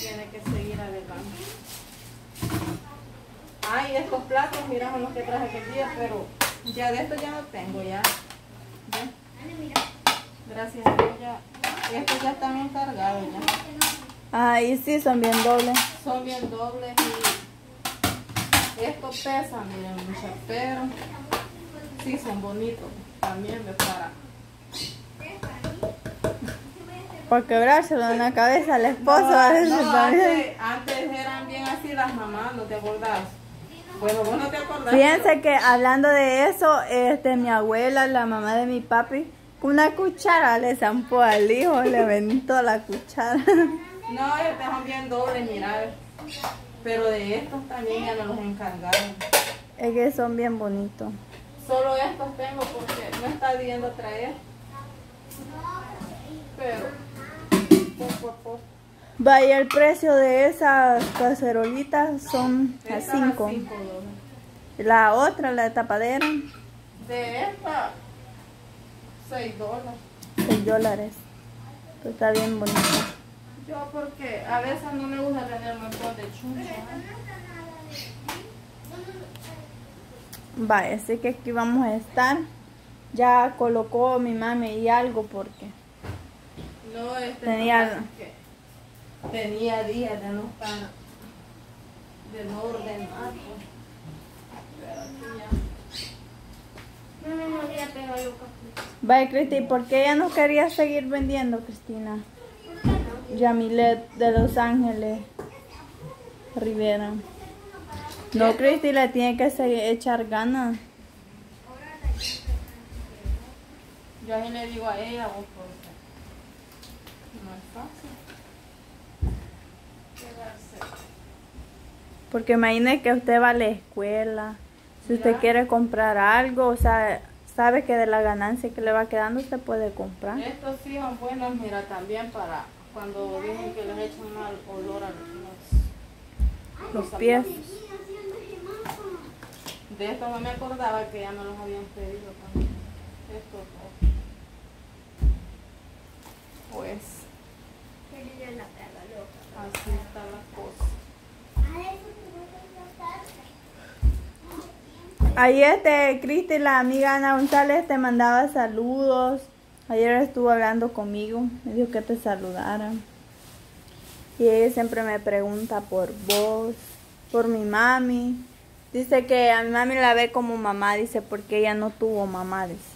tiene que seguir adelante. Ay, estos platos, mira, son los que traje aquel día, pero ya de estos ya no tengo, ya. ¿Ya? Gracias a Dios ya. Estos ya están encargados ya. Ay, sí, son bien dobles. Son bien dobles y estos pesan, miren, muchas, pero sí son bonitos también de para. Por quebrárselo en la cabeza al esposo. Antes eran bien así las mamás, ¿no te acordás? Bueno, vos no te acordás. Fíjense que hablando de eso, mi abuela, la mamá de mi papi, con una cuchara le zampó al hijo, le aventó la cuchara. No, estos son bien dobles, mira. Pero de estos también ya me los encargaron. Es que son bien bonitos. Solo estos tengo porque no está viendo traer. Pero poco a poco. Vaya, el precio de esas cacerolitas son a Estas a 5. $5. La otra, la de tapadera, De esta, $6. $6. Pues está bien bonita. Yo porque a veces no me gusta tener un montón de chuncha. Vaya, así que aquí vamos a estar. Ya colocó mi mami y algo porque No, tenía días de no estar, de no ordenar. Pero aquí ya. Vaya, Cristi, ¿por qué ella no quería seguir vendiendo, Cristina? Yamilet de Los Ángeles Rivera. No, Cristi, le tiene que echar ganas. Yo ahí le digo a ella, vos, porque no es fácil quedarse. Porque imagine que usted va a la escuela. Si usted quiere comprar algo, o sea, sabe que de la ganancia que le va quedando usted puede comprar. Estos sí son buenos, mira, también para cuando dicen que les echan mal olor a Los pies. zapatos. De esto no me acordaba que ya me los habían pedido también. Estos dos. Pues así está la cosa. Ayer Cristi, la amiga Ana González, te mandaba saludos. Ayer estuvo hablando conmigo, me dijo que te saludara. Y ella siempre me pregunta por vos, por mi mami. Dice que a mi mami la ve como mamá, dice, porque ella no tuvo mamá, dice.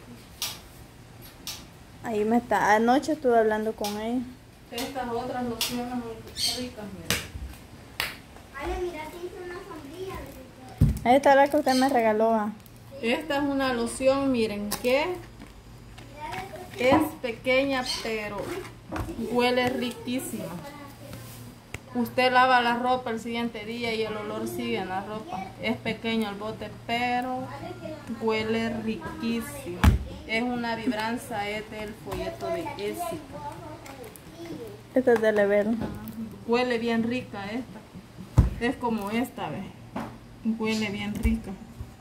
Ahí anoche estuve hablando con ella. Estas otras lociones son ricas, mira. Mira, te hice una sombrilla. Ahí está la que usted me regaló. Esta es una loción, miren que es pequeña, pero huele riquísima. Usted lava la ropa el siguiente día y el olor sigue en la ropa. Es pequeño el bote, pero huele riquísimo. Es una vibranza, es del folleto de Ésica. Esta es de Level. Huele bien rica esta. Es como esta, ¿ves? Huele bien rica.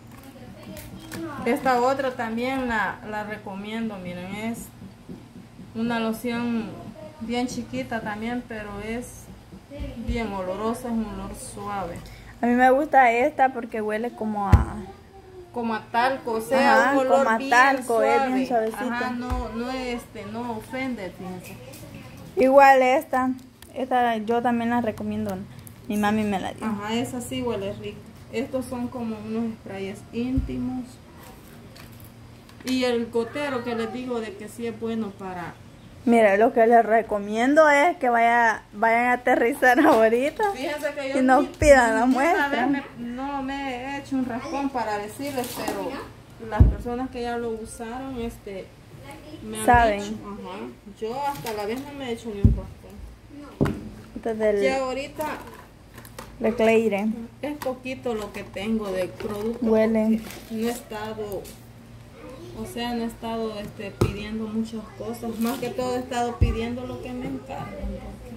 Esta otra también la recomiendo, miren, es una loción bien chiquita también, pero es bien olorosa, es un olor suave. A mí me gusta esta porque huele como a talco, o sea, un olor como a bien talco, suave. es bien suavecito. Ajá, no ofende, fíjense. Igual esta yo también la recomiendo, mi mami me la dio. Ajá, esa sí huele rico. Estos son como unos sprays íntimos. Y el gotero que les digo de que sí es bueno para... Mira, lo que les recomiendo es que vayan a aterrizar ahorita. Fíjense que yo y nos pidan la muestra. No me he hecho un raspón para decirles, pero las personas que ya lo usaron, me han saben. dicho, ajá, yo hasta la vez no me he hecho ni un raspón. Entonces, Y ahorita de Cleire. es poquito lo que tengo de producto. Huele. No he estado, no he estado pidiendo muchas cosas. Más que todo he estado pidiendo lo que me encargan.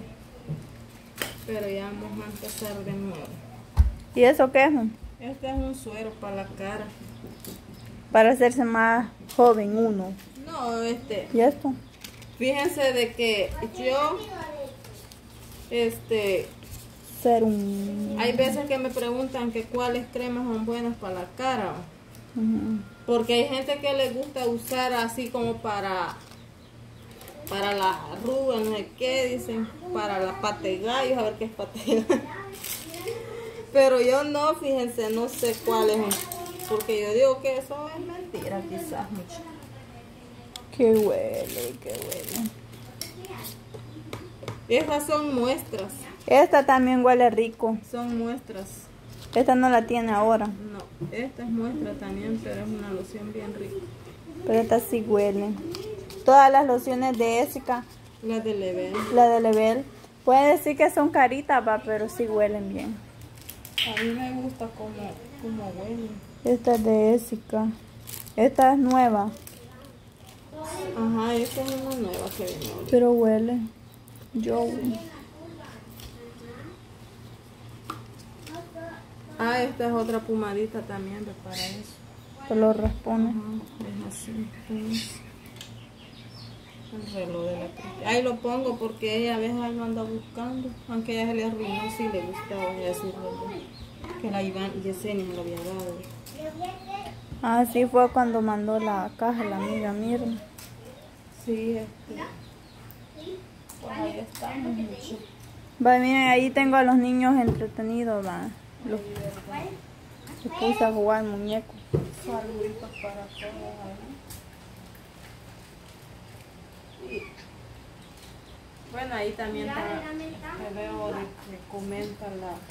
Pero ya vamos a empezar de nuevo. ¿Y eso qué es? Este es un suero para la cara. Para hacerse más joven uno. No, ¿Y esto? fíjense de que yo Serum. Hay veces que me preguntan que cuáles cremas son buenas para la cara. Ujú. Porque hay gente que le gusta usar así como para las arrugas, no sé qué, dicen, para la pata de gallo, a ver qué es pata de gallo. Pero yo no, fíjense, no sé cuáles son. Porque yo digo que eso es mentira, quizás mucho. Que huele, que huele. Esas son muestras. Esta también huele rico. Son muestras. Esta no la tiene ahora. No, esta es muestra también, pero es una loción bien rica. Pero esta sí huele. Todas las lociones de Ésica, La de Level. la de Level, puede decir que son caritas, va, pero sí huelen bien. A mí me gusta como huele. Esta es de Ésica. Esta es nueva, Ajá, esta es una nueva que viene ahorita. pero huele. Yo. Ah, esta es otra pomadita también de para eso. Se lo responde. Ajá, es así. El reloj de la Cristi. Ahí lo pongo porque ella a veces ahí lo anda buscando. Aunque ella se le arruinó, sí le gustaba ella su reloj. Que la Yesenia me lo había dado. Así fue cuando mandó la caja la amiga Mirna. Sí, pues ahí estamos mucho. Va, miren, ahí tengo a los niños entretenidos, va. Los puse a jugar muñecos. Saluditos para todos ahí. Y, bueno, ahí también te veo de que comenta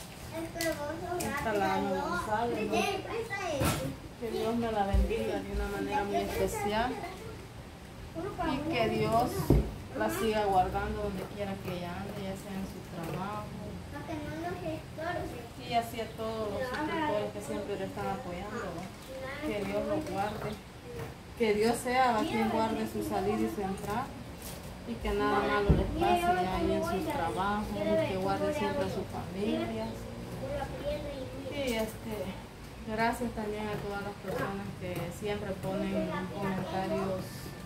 la Ana González, ¿no? Que Dios me la bendiga de una manera muy especial y que Dios la siga guardando donde quiera que ella ande, ya sea en su trabajo. Y así a todos los suscriptores que siempre le están apoyando, ¿no? Que Dios los guarde, que Dios sea quien guarde su salida y su entrada y que nada malo les pase ahí en sus trabajos, que guarde siempre a sus familias. Y gracias también a todas las personas que siempre ponen comentarios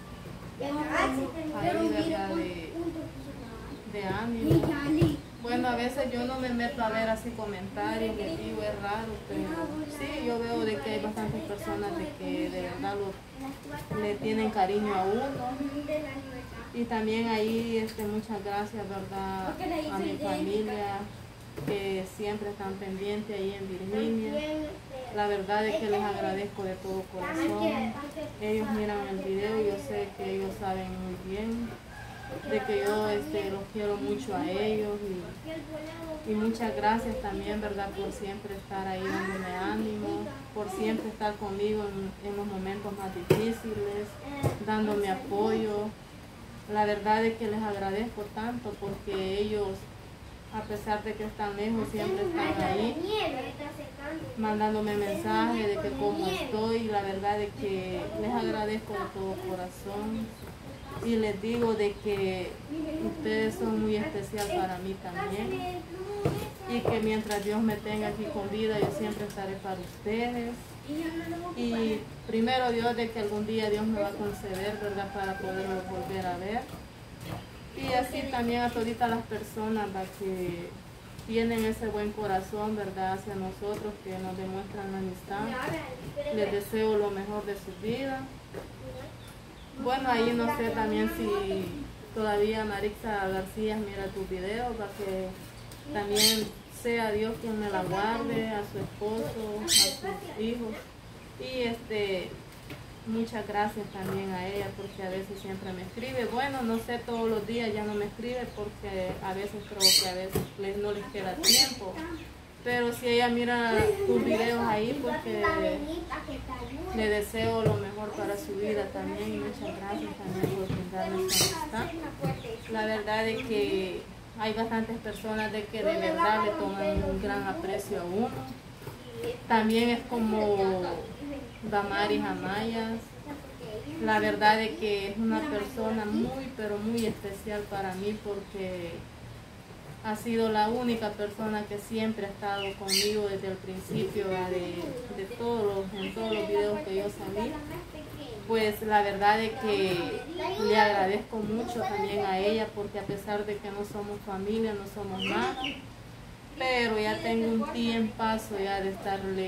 ahí, ¿verdad? De ánimo. Bueno, a veces yo no me meto a ver así comentarios, les digo, es raro, pero sí, yo veo de que hay bastantes personas de que de verdad le tienen cariño a uno. Y también ahí muchas gracias, ¿verdad? A mi familia, que siempre están pendientes ahí en Virginia. La verdad es que les agradezco de todo corazón. Ellos miran el video y yo sé que ellos saben muy bien de que yo los quiero mucho a ellos y muchas gracias también, ¿verdad? Por siempre estar ahí dándome ánimo, por siempre estar conmigo en los momentos más difíciles, dándome apoyo. La verdad es que les agradezco tanto porque ellos, a pesar de que están lejos, siempre están ahí mandándome mensajes de que cómo estoy. La verdad es que les agradezco de todo corazón y les digo de que ustedes son muy especial para mí también y que mientras Dios me tenga aquí con vida yo siempre estaré para ustedes. Y primero Dios, de que algún día Dios me va a conceder, ¿verdad? Para poderlos volver a ver. Y así también a toditas las personas, ¿verdad? Que tienen ese buen corazón, ¿verdad? Hacia nosotros, que nos demuestran la amistad. Les deseo lo mejor de su vida. Bueno, ahí no sé también si todavía Marixa García mira tus videos, para que también sea Dios quien me la guarde, a su esposo, a sus hijos. Y muchas gracias también a ella porque a veces siempre me escribe. Bueno, no sé, todos los días ya no me escribe porque a veces creo que a veces no les queda tiempo. Pero si ella mira tus videos ahí, pues que le deseo lo mejor para su vida también y muchas gracias también por brindarme esta amistad. La verdad es que hay bastantes personas de que de verdad le toman un gran aprecio a uno. También es como Damaris Amayas. La verdad es que es una persona muy, pero muy especial para mí porque ha sido la única persona que siempre ha estado conmigo desde el principio en todos los videos que yo salí. pues la verdad es que le agradezco mucho también a ella, porque a pesar de que no somos familia, no somos nada, pero ya tengo un tiempazo ya de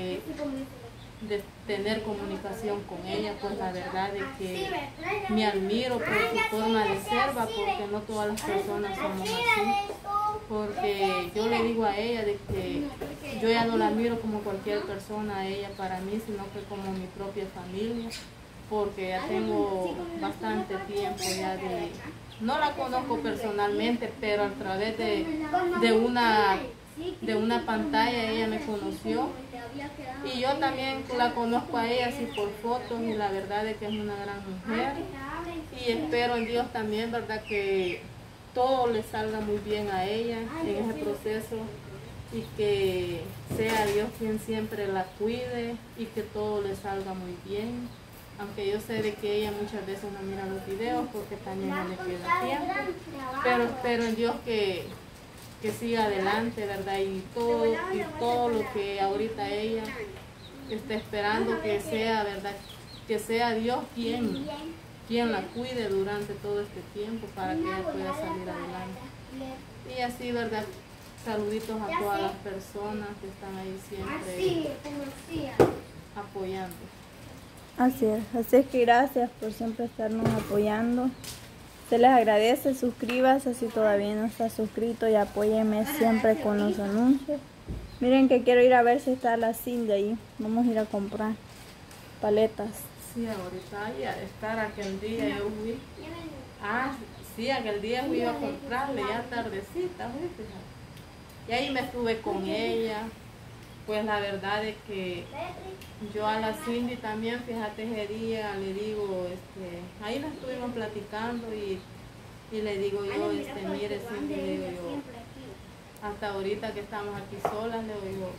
tener comunicación con ella, pues la verdad es que me admiro por su forma de ser, porque no todas las personas somos así, porque yo le digo a ella de que yo ya no la miro como cualquier persona a ella para mí, sino que como mi propia familia, porque ya tengo bastante tiempo ya no la conozco personalmente, pero a través de una pantalla ella me conoció, y yo también la conozco a ella así por fotos, y la verdad es que es una gran mujer, y espero en Dios también, verdad, que todo le salga muy bien a ella en ese proceso, y que sea Dios quien siempre la cuide y que todo le salga muy bien, aunque yo sé de que ella muchas veces no mira los videos porque también no le queda tiempo, pero espero en Dios que siga adelante, ¿verdad? Y todo lo que ahorita ella está esperando que sea, ¿verdad? Que sea Dios quien la cuide durante todo este tiempo para que ella pueda salir adelante. Y así, ¿verdad? Saluditos a todas las personas que están ahí siempre apoyando. Así es que gracias por siempre estarnos apoyando. Se les agradece, suscríbase si todavía no está suscrito y apóyenme siempre con los anuncios. Miren que quiero ir a ver si está la Cindy ahí. Vamos a ir a comprar paletas. Sí, ahorita ya estar aquel día yo fui. Sí, aquel día fui a comprarle ya tardecita, fíjate. Y ahí me estuve con ella. Pues la verdad es que yo a la Cindy también, fíjate, ese día le digo, ahí nos estuvimos platicando y le digo yo, mire Cindy, le digo yo, hasta ahorita que estamos aquí solas, le digo,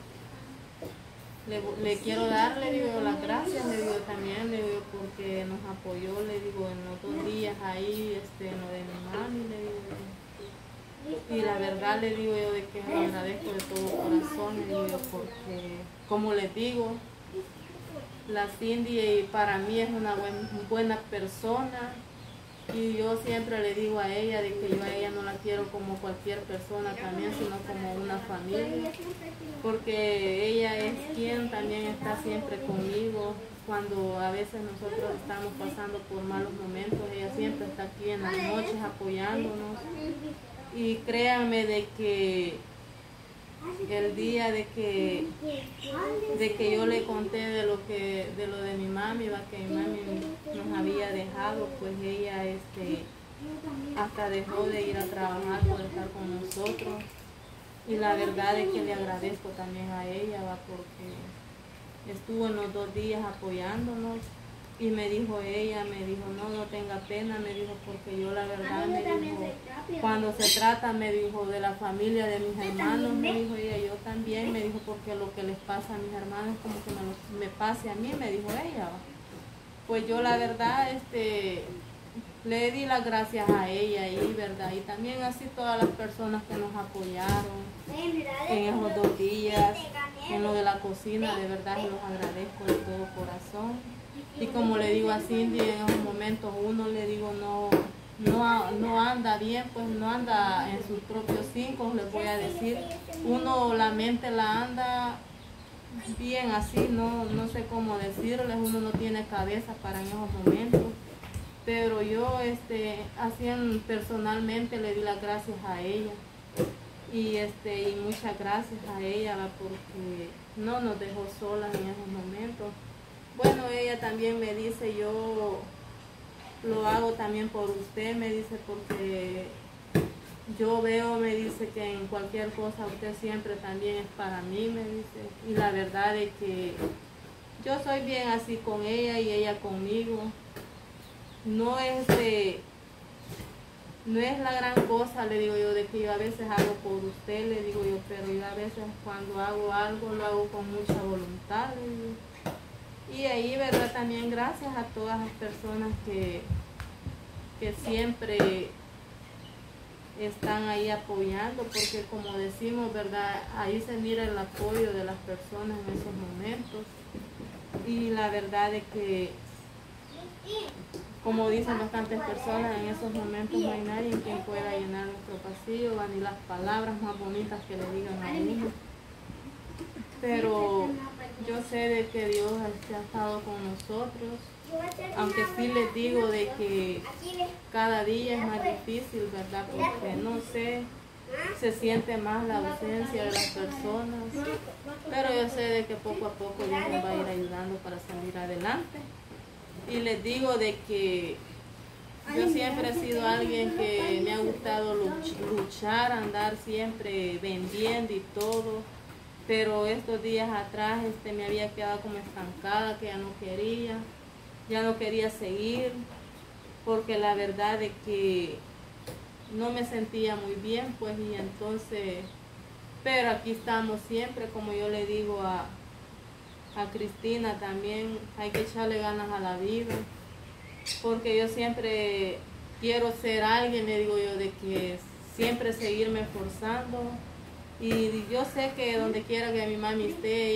le quiero dar, le digo, las gracias, le digo también, le digo, porque nos apoyó, le digo, en los 2 días ahí, en lo de mi mami, le digo. Y la verdad le digo yo de que le agradezco de todo corazón, le digo, porque como les digo, la Cindy para mí es una buena persona, y yo siempre le digo a ella de que yo a ella no la quiero como cualquier persona también, sino como una familia, porque ella es quien también está siempre conmigo. Cuando a veces nosotros estamos pasando por malos momentos, ella siempre está aquí en las noches apoyándonos. Y créanme de que el día de que yo le conté de lo de mi mami, que mi mami nos había dejado, pues ella hasta dejó de ir a trabajar por estar con nosotros. Y la verdad es que le agradezco también a ella, porque estuvo en los 2 días apoyándonos. Y me dijo ella, no tenga pena, me dijo, porque yo la verdad, me dijo, cuando se trata, me dijo, de la familia de mis hermanos, me dijo ella, yo también, me dijo, porque lo que les pasa a mis hermanos como que me pase a mí, me dijo ella. Pues yo la verdad, le di las gracias a ella ahí, ¿verdad? Y también así todas las personas que nos apoyaron en esos 2 días, en lo de la cocina, de verdad los agradezco de todo corazón. Y como le digo a Cindy, en esos momentos uno, le digo, no anda bien, pues no anda en sus propios 5, les voy a decir. Uno, la mente la anda bien así, no sé cómo decirles, uno no tiene cabeza para en esos momentos. Pero yo, así personalmente le di las gracias a ella. Y muchas gracias a ella, porque no nos dejó solas en esos momentos. Bueno, ella también me dice, yo lo hago también por usted, me dice, porque yo veo, me dice, que en cualquier cosa usted siempre también es para mí, me dice. Y la verdad es que yo soy bien así con ella y ella conmigo. No es la gran cosa, le digo yo, de que yo a veces hago por usted, le digo yo, pero yo a veces cuando hago algo lo hago con mucha voluntad, le digo. Y ahí, ¿verdad? También gracias a todas las personas que siempre están ahí apoyando, porque como decimos, ¿verdad? Ahí se mira el apoyo de las personas en esos momentos. Y la verdad es que como dicen bastantes personas, en esos momentos no hay nadie quien pueda llenar nuestro vacío, ni las palabras más bonitas que le digan a uno. Pero yo sé de que Dios ha estado con nosotros, aunque sí les digo de que cada día es más difícil, ¿verdad? Porque no sé, se siente más la ausencia de las personas, pero yo sé de que poco a poco Dios nos va a ir ayudando para salir adelante. Y les digo de que yo siempre he sido alguien que me ha gustado luchar, andar siempre vendiendo y todo, pero estos días atrás me había quedado como estancada, que ya no quería seguir, porque la verdad de que no me sentía muy bien, pues, y entonces, pero aquí estamos siempre, como yo le digo a Cristina también, hay que echarle ganas a la vida, porque yo siempre quiero ser alguien, le digo yo, de que siempre seguirme esforzando, y yo sé que donde quiera que mi mami esté,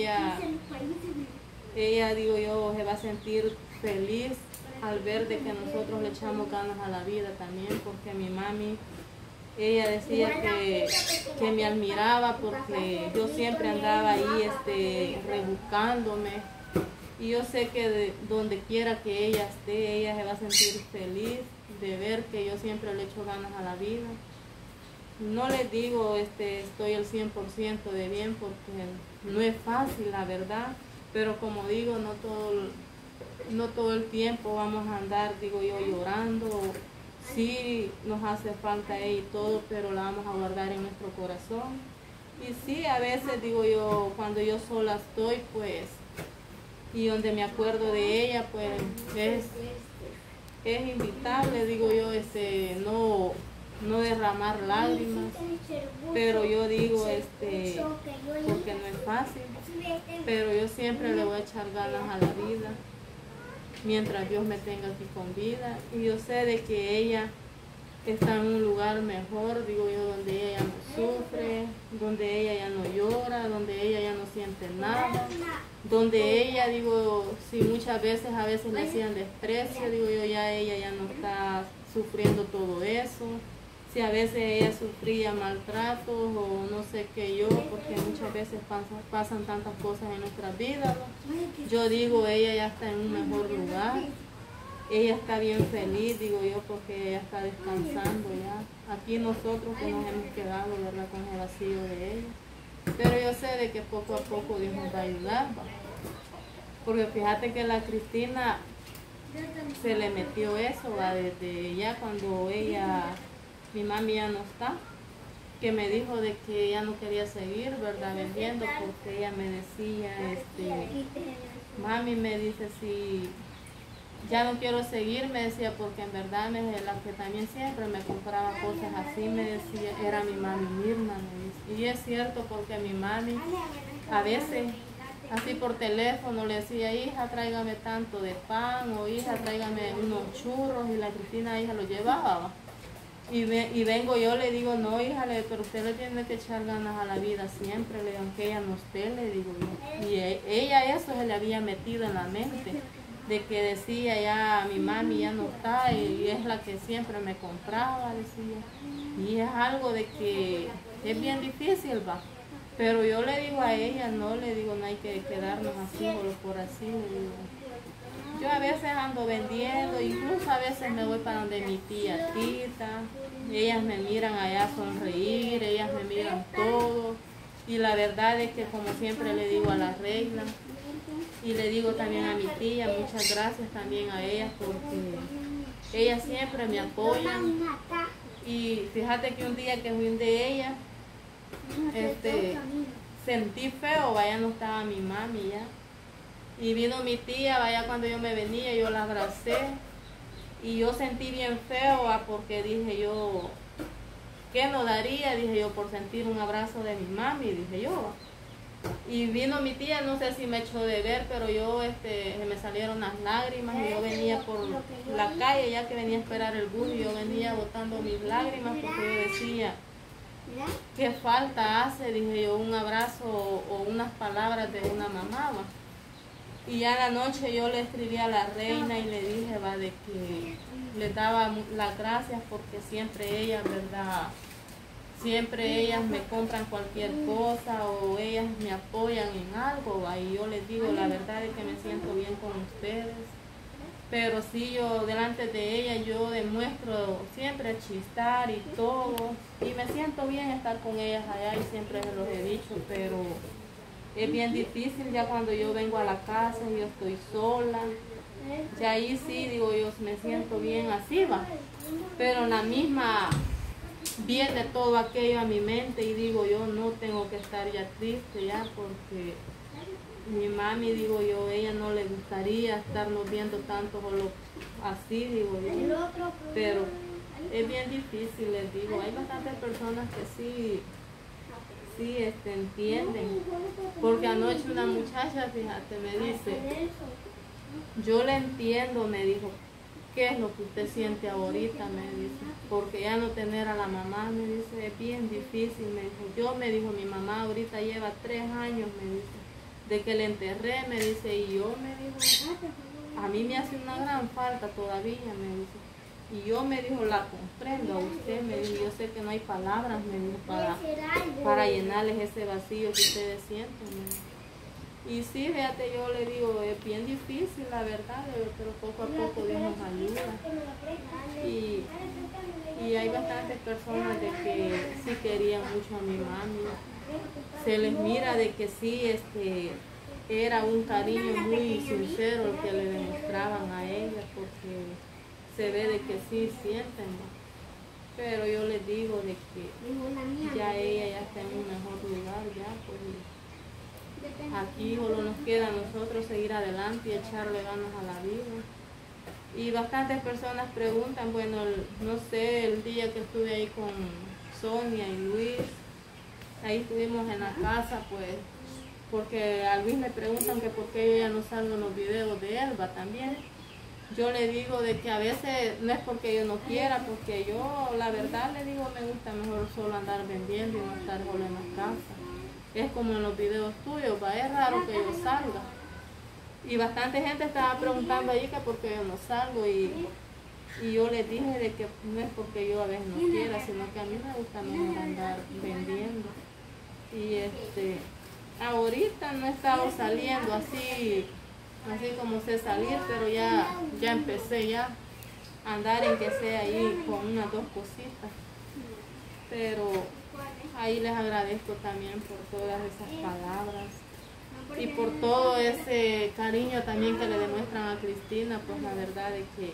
ella digo yo, se va a sentir feliz al ver de que nosotros le echamos ganas a la vida también, porque mi mami, ella decía que me admiraba porque yo siempre andaba ahí rebuscándome, y yo sé que donde quiera que ella esté, ella se va a sentir feliz de ver que yo siempre le echo ganas a la vida. No les digo estoy al 100% de bien, porque no es fácil, la verdad, pero como digo, no todo el tiempo vamos a andar, digo yo, llorando. Sí nos hace falta ella y todo, pero la vamos a guardar en nuestro corazón. Y sí, a veces digo yo, cuando yo sola estoy, pues, y donde me acuerdo de ella, pues es inevitable, digo yo, no derramar lágrimas, pero yo digo, porque no es fácil, pero yo siempre le voy a echar ganas a la vida, mientras Dios me tenga aquí con vida, y yo sé de que ella está en un lugar mejor, digo yo, donde ella ya no sufre, donde ella ya no llora, donde ella ya no siente nada, donde ella, digo, si muchas veces a veces le hacían desprecio, digo yo, ya ella ya no está sufriendo todo eso. Si a veces ella sufría maltratos o no sé qué yo, porque muchas veces pasan tantas cosas en nuestras vidas, ¿no? Yo digo, ella ya está en un mejor lugar, ella está bien feliz, digo yo, porque ella está descansando ya. Aquí nosotros que nos hemos quedado, ¿verdad?, con el vacío de ella. Pero yo sé de que poco a poco Dios nos va a ayudar, ¿va? Porque fíjate que la Cristina se le metió eso, ¿va? Desde ya cuando mi mami ya no está, que me dijo de que ella no quería seguir, ¿verdad?, vendiendo, porque ella me decía, mami, me dice, si ya no quiero seguir, me decía, porque en verdad la que también siempre me compraba cosas así, me decía, era mi mami Mirna, me dice. Y es cierto, porque mi mami a veces así por teléfono le decía, hija, tráigame tanto de pan, o hija, tráigame unos churros, y la Cristina, hija, lo llevaba. Y vengo yo, le digo, no, hija, pero usted le tiene que echar ganas a la vida siempre, le digo, aunque ella no esté, le digo yo. Y ella eso se le había metido en la mente, de que decía, ya mi mami ya no está, y es la que siempre me compraba, decía. Y es algo de que es bien difícil, va. Pero yo le digo a ella, no, le digo, no hay que quedarnos así, solo por así, le digo. Yo a veces ando vendiendo, incluso a veces me voy para donde mi tía Tita, ellas me miran allá sonreír, ellas me miran todo, y la verdad es que, como siempre le digo a la Regla, y le digo también a mi tía, muchas gracias también a ellas, porque ellas siempre me apoyan. Y fíjate que un día que fui de ella, sentí feo, vaya, no estaba mi mami ya. Y vino mi tía, vaya, cuando yo me venía, yo la abracé. Y yo sentí bien feo, porque dije yo, ¿qué no daría? Dije yo, por sentir un abrazo de mi mami, dije yo. Y vino mi tía, no sé si me echó de ver, pero yo, se me salieron las lágrimas, y yo venía por la calle, ya que venía a esperar el bus, y yo venía botando mis lágrimas, porque yo decía, ¿qué falta hace? Dije yo, un abrazo o unas palabras de una mamá, ¿va? Y ya en la noche yo le escribí a la reina y le dije, va, de que les daba las gracias porque siempre ellas, ¿verdad? Siempre ellas me compran cualquier cosa o ellas me apoyan en algo, ¿va? Y yo les digo, la verdad es que me siento bien con ustedes. Pero sí, yo delante de ella yo demuestro siempre chistar y todo. Y me siento bien estar con ellas allá y siempre se los he dicho, pero es bien difícil ya cuando yo vengo a la casa y yo estoy sola. Ya ahí sí, digo yo, me siento bien así, va. Pero en la misma viene todo aquello a mi mente y digo yo, no tengo que estar ya triste ya porque mi mami, digo yo, ella no le gustaría estarnos viendo tanto solo así, digo yo. Pero es bien difícil, les digo. Hay bastantes personas que sí entienden. Porque anoche una muchacha, fíjate, me dice, yo le entiendo, me dijo, ¿qué es lo que usted siente ahorita? Me dice, porque ya no tener a la mamá, me dice, es bien difícil, me dijo. Yo, me dijo, mi mamá ahorita lleva 3 años, me dice, de que le enterré, me dice, y yo, me dijo, a mí me hace una gran falta todavía, me dice. Y yo, me dijo, la comprendo a usted, me dijo, yo sé que no hay palabras, me dijo, para llenarles ese vacío que ustedes sienten, me dijo. Y sí, fíjate, yo le digo, es bien difícil, la verdad, pero poco a poco Dios nos ayuda. Y hay bastantes personas de que sí querían mucho a mi mami. Se les mira de que sí, era un cariño muy sincero el que le demostraban a ella, porque se ve de que sí sienten, ¿no? Pero yo les digo de que ya ella ya está en un mejor lugar, ya, pues aquí solo nos queda a nosotros seguir adelante y echarle ganas a la vida. Y bastantes personas preguntan, bueno, no sé, el día que estuve ahí con Sonia y Luis, ahí estuvimos en la casa, pues, porque a Luis le preguntan que por qué yo ya no salgo en los videos de Elba también. Yo le digo de que a veces no es porque yo no quiera, porque yo, la verdad, le digo, me gusta mejor solo andar vendiendo y no estar solo en la casa. Es como en los videos tuyos, va, es raro que yo salga. Y bastante gente estaba preguntando ahí que por qué yo no salgo y yo les dije de que no es porque yo a veces no quiera, sino que a mí me gusta mejor andar vendiendo. Y ahorita no he estado saliendo así como sé salir, pero ya empecé ya a andar en que sea ahí con unas 2 cositas. Pero ahí les agradezco también por todas esas palabras y por todo ese cariño también que le demuestran a Cristina, pues la verdad es que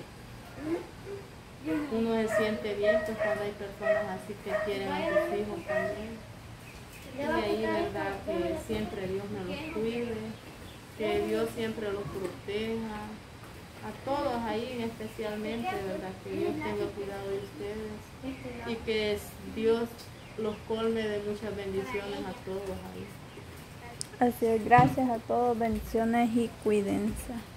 uno se siente bien pues cuando hay personas así que quieren a sus hijos también. Y ahí verdad que siempre Dios me los cuide, que Dios siempre los proteja, a todos ahí especialmente, verdad, que Dios tenga cuidado de ustedes y que Dios los colme de muchas bendiciones a todos ahí. Así es, gracias a todos, bendiciones y cuídense.